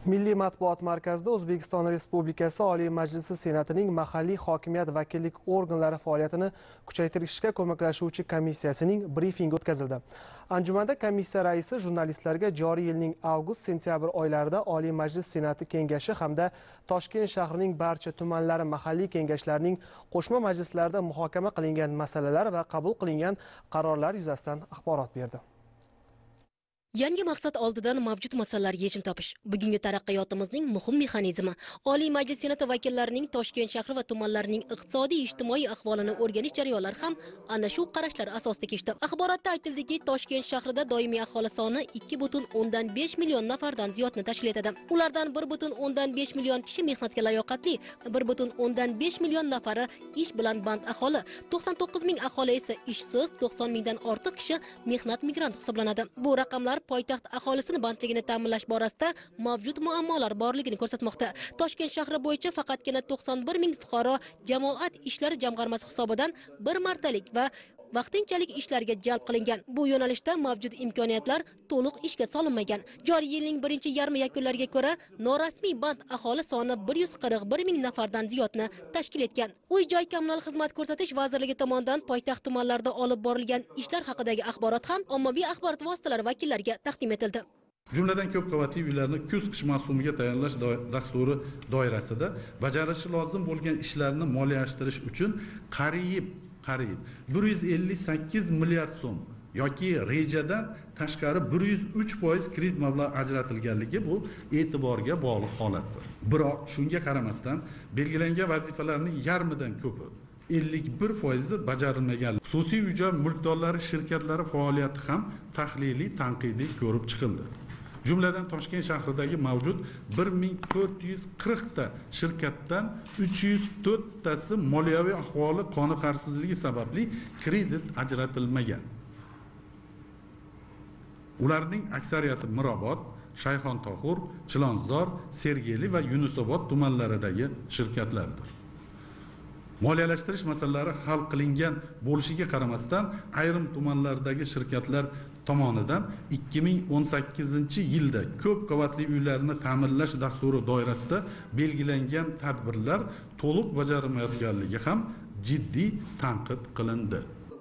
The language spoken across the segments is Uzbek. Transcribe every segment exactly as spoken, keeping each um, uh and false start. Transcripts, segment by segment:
Milliy matbuot markazida O'zbekiston Respublikasi Oliy Majlisi Senatining mahalliy hokimiyat vakillik organlari faoliyatini kuchaytirishga ko'maklashuvchi komissiyasining brifingi o'tkazildi. Anjumanda komissiya raisi jurnalistlarga joriy yilning avgust-sentyabr oylarida Oliy Majlis Senati kengashi hamda Toshkent shahrining barcha tumanlari mahalliy kengashlarining qo'shma majlislarida muhokama qilingan masalalar va qabul qilingan qarorlar yuzasidan axborot berdi. Yangi maqsad oldidan mavjud masalalarga yechim topish. Bugungi taraqqiyotimizning muhim mexanizmi. Oliy Majlis Senati vakillarining Toshkent shahri va tumanlarining iqtisodiy ijtimoiy ahvolini o'rganish jarayonlari ham ana shu qarashlar asosida kechdi. Axborotda aytildiki, Toshkent shahrida doimiy aholi soni ikki butun o'ndan besh million nafardan ziyodni tashkil etadi. Ulardan bir butun o'ndan besh million kishi mehnatga layoqatli, bir butun o'ndan besh million nafari ish bilan band aholi, to'qson to'qqiz ming aholi esa ishsiz, to'qson mingdan ortiq kishi mehnat migranti hisoblanadi. Bu raqamlar poytaxt aholisini bandligini ta'minlash borasida mavjud muammolar borligini ko'rsatmoqda. Toshkent shahri bo'yicha faqatgina to'qson bir ming fuqaro jamoat ishlari jamg'armasi hisobidan bir martalik va vaqtinchalik ishlarga jalb qilingan. Bu yo'nalishda mavjud imkoniyatlar to'liq ishga solinmagan. Joriy yilning birinchi yarmi yakunlariga ko'ra, norasmiy band aholi soni bir yuz qirq bir ming nafardan ziyodni tashkil etgan. Uy-joy kommunal xizmat ko'rsatish vazirligi tomonidan poytaxt tumanlarida olib borilgan ishlar haqidagi axborot ham ommaviy axborot vositalari vakillariga taqdim etildi. Jumladan ko'p qavatli uylarni kuz-qish mavsumiga tayyorlash dasturi doirasida bajarishi lozim bo'lgan ishlarni moliyalashtirish uchun qariyb qariyb bir yuz ellik sakkiz milliard so'm yoki rejadan tashqari bir yuz uch foiz kredit mablag'i ajratilganligi bu e'tiborga bog'liq holatdir. Biroq shunga qaramasdan belgilangan vazifalarning yarmidan ko'pi ellik bir foizi bajarilmagan. Xususiy uy-joy mulkdorlari shirkatlari faoliyati ham tahliliy tanqidiy ko'rib chiqildi. Jumladan Toshkent shahridagi mavjud bir ming to'rt yuz qirq ta shirkatdan uch yuz to'rt tasi moliyaviy ahvoli qoniqarsizligi sababli kredit ajratilmagan. Ularning aksariyati Mirobod, Shayxontohur, Chilonzor, Sergeli va Yunusobod tumanlaridagi shirkatlardir. Moliyalashtirish masalalari hal qilingan bo'lishiga qaramasdan ayrim tumanlardagi shirkatlar tomonidan ikki ming o'n sakkizinchi yilda ko'p qavatli uylarni ta'minlash dasturi doirasida belgilangan tadbirlar to'liq bajarilmayotganligi ham jiddiy tanqid qilindi.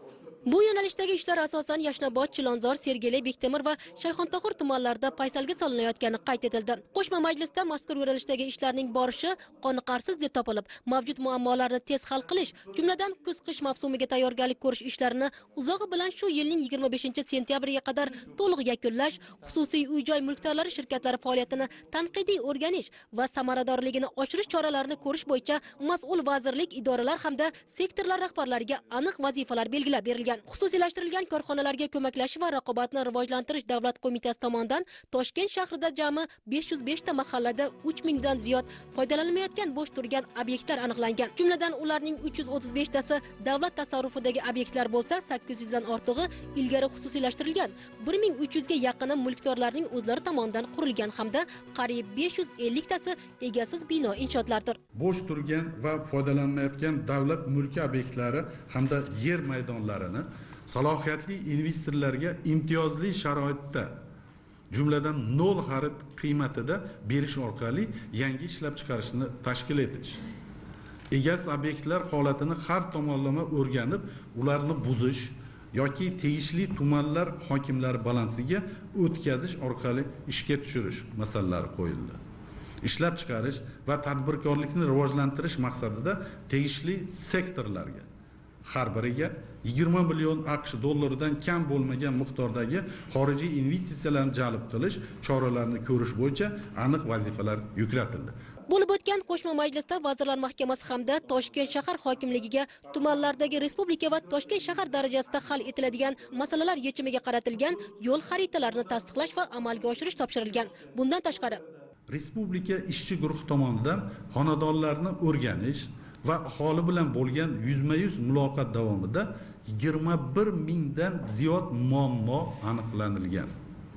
Bu yo'nalishdagi ishlar asosan Yashnobod, Chilonzor, Sergeli, Bektemir va Shayxontohur tumanlarida paysalga solinayotgani qayd etildi. Qo'shma majlisda mazkur yo'nalishdagi ishlarning borishi qoniqarsiz deb topilib, mavjud muammolarni tez hal qilish, jumladan kuz-qish mavsumiga tayyorgarlik ko'rish ishlarini uzog'i bilan shu yilning yigirma beshinchi sentyabriga qadar to'liq yakunlash, xususiy uy-joy mulkdorlari shirkatlari faoliyatini tanqidiy o'rganish va samaradorligini oshirish choralarini ko'rish bo'yicha mas'ul vazirlik, idoralar hamda sektorlar rahbarlariga aniq vazifalar belgilab berilgan. Xususiylashtirilgan korxonalarga ko'maklash va raqobatni rivojlantirish davlat qo'mitasi tomonidan Toshkent shahrida jami besh yuz besh ta mahallada uch mingdan ziyod foydalanilmayotgan bo'sh turgan obyektlar aniqlangan. Jumladan ularning uch yuz o'ttiz besh tasi davlat tasarrufidagi obyektlar bo'lsa, sakkiz yuz dan ortig'i ilgari xususiylashtirilgan. bir ming uch yuz ga yaqini mulkdorlarning o'zlari tomonidan qurilgan hamda qariyb besh yuz ellik tasi egasiz bino inshootlardir. Bo'sh turgan va foydalanmayotgan davlat mulki obyektlari hamda yer maydonlarini salohiyatli investorlarga imtiyozli sharoitda, jumladan nol xarid qiymatida berish orqali yangi ishlab chiqarishni tashkil etish. Egasiz obyektlar holatini har tomonlama o'rganib, ularni buzish yoki tegishli tumanlar hokimlari balansiga o'tkazish orqali ishga tushirish masalalari qo'yildi. Ishlab chiqarish va tadbirkorlikni rivojlantirish maqsadida tegishli sektorlarga har biriga yigirma million AQSh dollaridan kam bo'lmagan miqdordagi xorijiy investitsiyalarni jalb qilish choralarini ko'rish bo'yicha aniq vazifalar yuklatildi. Bo'lib o'tgan qo'shma majlisda Vazirlar Mahkamasi hamda Toshkent shahar hokimligiga tumanlardagi respublika va Toshkent shahar darajasida hal etiladigan masalalar yechimiga qaratilgan yo'l xaritalarini tasdiqlash va amalga oshirish topshirilgan. Bundan tashqari, Respublika ishchi guruh tomonidan xonadonlarni o'rganish va aholi bilan bo'lgan yuzma-yuz muloqot davomida yigirma bir mingdan ziyod muammo aniqlanilgan.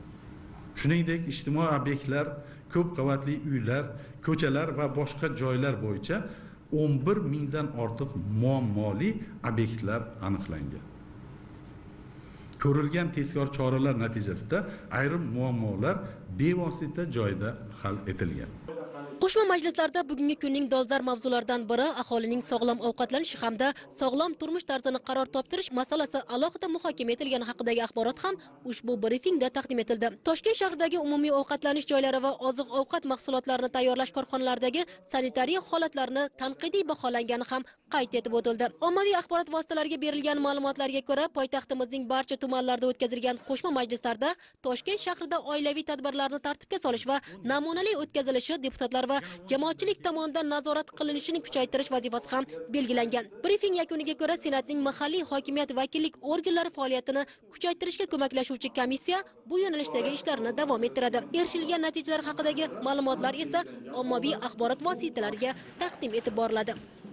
Shuningdek, ijtimoiy obyektlar, ko'p qavatli uylar, ko'chalar va boshqa joylar bo'yicha o'n bir mingdan ortiq muammoli obyektlar aniqlangan. ko'rilgan tezkor choralar natijasida ayrim muammolar bevosita joyida hal etilgan. Qo'shma majlislarda bugungi kunning dolzarb mavzularidan biri aholining sog'lom ovqatlanishi hamda sog'lom turmush tarzini qaror toptirish masalasi alohida muhokama etilgani haqidagi axborot ham ushbu brifingda taqdim etildi. Toshkent shahridagi umumiy ovqatlanish joylari va oziq-ovqat mahsulotlarini tayyorlash korxonalaridagi sanitariya holatlarini tanqidiy baholangani ham qayd etib o'tildi. Ommaviy axborot vositalariga berilgan ma'lumotlarga ko'ra, poytaxtimizning barcha tumanlarida o'tkazilgan qo'shma majlislarda Toshkent shahrida oilaviy tadbirlarni tartibga solish va namunali o'tkazilishi deputatlar va jamoatchilik tomonidan nazorat qilinishini kuchaytirish vazifasi ham belgilangan. Brifing yakuniga ko'ra, Senatning mahalliy hokimiyat vakillik organlari faoliyatini kuchaytirishga ko'maklashuvchi komissiya bu yo'nalishdagi ishlarini davom ettiradi. Erishilgan natijalar haqidagi ma'lumotlar esa ommaviy axborot vositalariga taqdim etib boriladi.